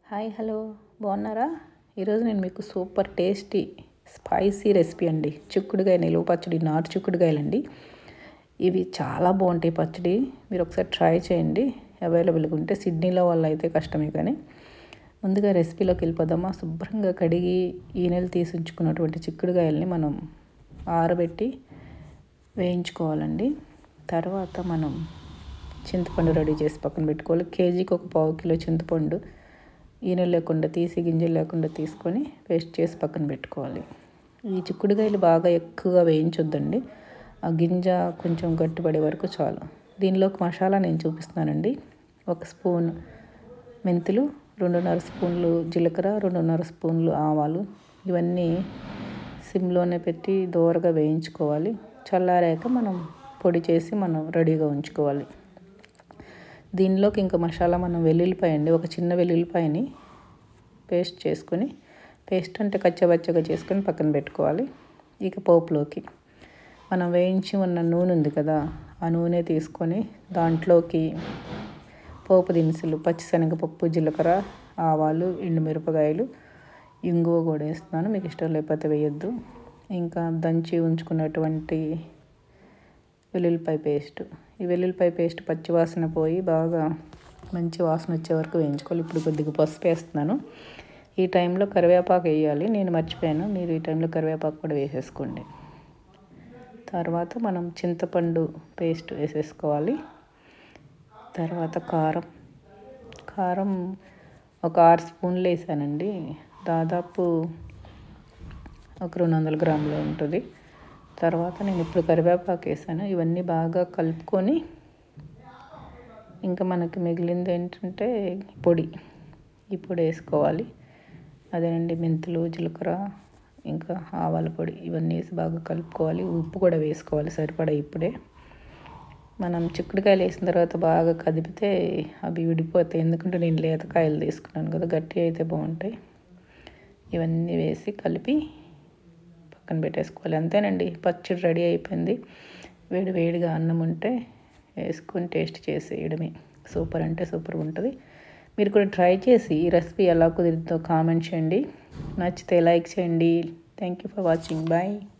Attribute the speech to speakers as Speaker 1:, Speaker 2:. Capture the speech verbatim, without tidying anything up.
Speaker 1: Hi hello బాగున్నారా? ఈరోజు నేను మీకు సూపర్ టేస్టీ స్పైసీ రెసిపీ అండి. చిక్కుడుగాయ నిలువ పచ్చడి, నాటు చిక్కుడుగాయలండి. ఇవి చాలా బాగుంటాయి పచ్చడి. మీరు ఒకసారి ట్రై చేయండి. అవైలబుల్గా ఉంటే. సిడ్నీలో వాళ్ళు అయితే కష్టమే, కానీ ముందుగా రెసిపీలోకి వెళ్ళిపోదామా. శుభ్రంగా కడిగి ఈ నెల తీసి ఉంచుకున్నటువంటి చిక్కుడుగాయల్ని మనం ఆరబెట్టి వేయించుకోవాలండి. తర్వాత మనం చింతపండు రెడీ చేసి పక్కన పెట్టుకోవాలి. కేజీకి ఒక పావు కిలో చింతపండు ఈనెలు లేకుండా తీసి గింజలు లేకుండా తీసుకొని పేస్ట్ చేసి పక్కన పెట్టుకోవాలి. ఈ చిక్కుడుకాయలు బాగా ఎక్కువగా వేయించొద్దండి. ఆ గింజ కొంచెం గట్టిపడే వరకు చాలు. దీనిలోకి మసాలా నేను చూపిస్తున్నానండి. ఒక స్పూన్ మెంతులు, రెండున్నర స్పూన్లు జీలకర్ర, రెండున్నర స్పూన్లు ఆవాలు, ఇవన్నీ సిమ్లోనే పెట్టి దోరగా వేయించుకోవాలి. చల్లారాక మనం పొడి చేసి మనం రెడీగా ఉంచుకోవాలి. దీనిలోకి ఇంకా మసాలా మనం వెల్లుల్లిపాయ అండి, ఒక చిన్న వెల్లుల్లిపాయని పేస్ట్ చేసుకొని, పేస్ట్ అంటే కచ్చబచ్చగా చేసుకొని పక్కన పెట్టుకోవాలి. ఇక పోపులోకి మనం వేయించి ఉన్న నూనె ఉంది కదా, ఆ నూనె తీసుకొని దాంట్లోకి పోపు దినుసులు, పచ్చిశనగపప్పు, జీలకర్ర, ఆవాలు, ఎండుమిరపకాయలు, ఇంగువ కూడా వేస్తున్నాను. మీకు ఇష్టం లేకపోతే వేయొద్దు. ఇంకా దంచి ఉంచుకున్నటువంటి వెల్లుల్లిపాయ పేస్ట్. ఈ వెల్లుల్లిపాయ పేస్ట్ పచ్చి వాసన పోయి బాగా మంచి వాసన వచ్చే వరకు వేయించుకోవాలి. ఇప్పుడు కొద్దిగా పసుపు వేస్తున్నాను. ఈ టైంలో కరివేపాకు వేయాలి, నేను మర్చిపోయాను. మీరు ఈ టైంలో కరివేపాకు కూడా వేసేసుకోండి. తర్వాత మనం చింతపండు పేస్ట్ వేసేసుకోవాలి. తర్వాత కారం కారం ఒక ఆరు స్పూన్లు వేసానండి. దాదాపు ఒక రెండు వందల గ్రాములు ఉంటుంది. తర్వాత నేను ఇప్పుడు కరివేపాకు వేసాను. ఇవన్నీ బాగా కలుపుకొని ఇంకా మనకి మిగిలింది ఏంటంటే పొడి. ఈ పొడి వేసుకోవాలి. అదేనండి, మెంతులు, జీలకర్ర, ఇంకా ఆవాల పొడి, ఇవన్నీ వేసి బాగా కలుపుకోవాలి. ఉప్పు కూడా వేసుకోవాలి సరిపడా. ఇప్పుడే మనం చిక్కుడుకాయలు వేసిన తర్వాత బాగా కదిపితే అవి విడిపోతాయి. ఎందుకంటే నేను లేతకాయలు తీసుకున్నాను కదా, గట్టి అయితే బాగుంటాయి. ఇవన్నీ వేసి కలిపి పక్కన పెట్టేసుకోవాలి. అంతేనండి, పచ్చడి రెడీ అయిపోయింది. వేడి వేడిగా అన్నం ఉంటే వేసుకొని టేస్ట్ చేసేయడమే. సూపర్ అంటే సూపర్ ఉంటుంది. మీరు కూడా ట్రై చేసి ఈ రెసిపీ ఎలా కుదిరిందో కామెంట్ చేయండి. నచ్చితే లైక్ చేయండి. Thank you for watching. Bye.